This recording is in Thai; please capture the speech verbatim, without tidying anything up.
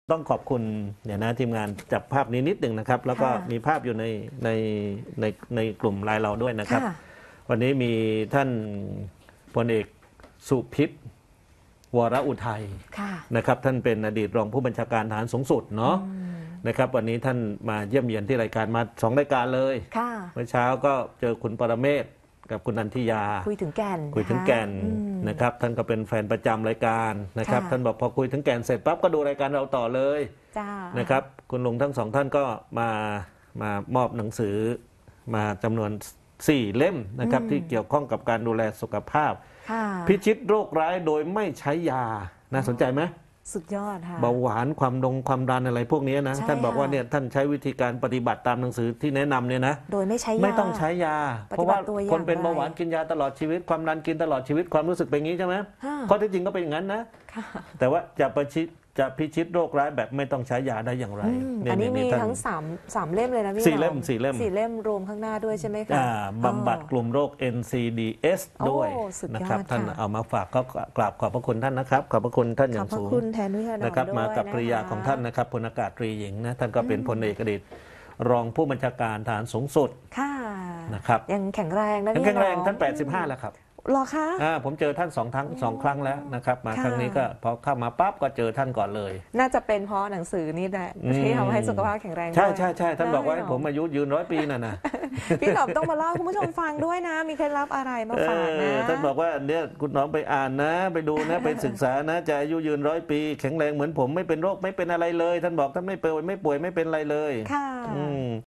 ต้องขอบคุณเนี่ยนะทีมงานจับภาพนี้นิดหนึ่งนะครับแล้วก็มีภาพอยู่ในในในในกลุ่มไลน์เราด้วยนะครับวันนี้มีท่านพลเอกสุพิษวรอุทัยนะครับท่านเป็นอดีตรองผู้บัญชาการทหารสูงสุดเนาะนะครับวันนี้ท่านมาเยี่ยมเยียนที่รายการมาสองรายการเลยเมื่อเช้าก็เจอคุณปรเมศกับคุณนันทิยาคุยถึงแก่นคุยถึงแก่นนะครับท่านก็เป็นแฟนประจำรายการนะครับท่านบอกพอคุยถึงแก่นเสร็จปั๊บก็ดูรายการเราต่อเลยนะครับคุณลุงทั้งสองท่านก็มามามอบหนังสือมาจำนวนสี่เล่มนะครับที่เกี่ยวข้องกับการดูแลสุขภาพพิชิตโรคร้ายโดยไม่ใช้ยาน่าสนใจไหมสุดยอดค่ะเบาหวานความดงความดันอะไรพวกนี้นะท่านบอกว่าเนี่ยท่านใช้วิธีการปฏิบัติตามหนังสือที่แนะนำเนี่ยนะโดยไม่ใช้ยาไม่ต้องใช้ยาเพราะว่าคนเป็นเบาหวานกินยาตลอดชีวิตความดันกินตลอดชีวิตความรู้สึกเป็นงี้ใช่ไหมข้อที่จริงก็เป็นอย่างนั้นนะแต่ว่าจะประชิดจะพิชิตโรคร้ายแบบไม่ต้องใช้ยาได้อย่างไรอันนี้มีทั้งสามสามเล่มเลยนะพี่สี่เล่มสี่เล่มสี่เล่มรวมข้างหน้าด้วยใช่ไหมคะบำบัดกลุ่มโรค เอ็น ซี ดี เอส ด้วยนะครับท่านเอามาฝากก็กราบขอบพระคุณท่านนะครับขอบพระคุณท่านอย่างสูงขอบพระคุณแทนด้วยนะครับมากับภริยาของท่านนะครับพลอากาศตรีหญิงนะท่านก็เป็นพลเอกอดีตรองผู้บัญชาการทหารสูงสุดนะครับยังแข็งแรงนะยังแข็งแรงท่านแปดสิบห้าแล้วครับหรอคะอ่าผมเจอท่านสองครั้งสองครั้งแล้วนะครับมาครั้งนี้ก็พอเข้ามาปั๊บก็เจอท่านก่อนเลยน่าจะเป็นเพราะหนังสือนี่แหละที่ทำให้สุขภาพแข็งแรงใช่ใช่ใช่ท่านบอกว่าผมอายุยืนร้อยปีน่ะนะพี่หนอมต้องมาเล่าคุณผู้ชมฟังด้วยนะมีเคล็ดลับอะไรมาฝากนะท่านบอกว่าเนี่ยคุณหนอมไปอ่านนะไปดูนะไปศึกษานะจะอายุยืนร้อยปีแข็งแรงเหมือนผมไม่เป็นโรคไม่เป็นอะไรเลยท่านบอกท่านไม่ป่วยไม่ป่วยไม่เป็นอะไรเลยค่ะ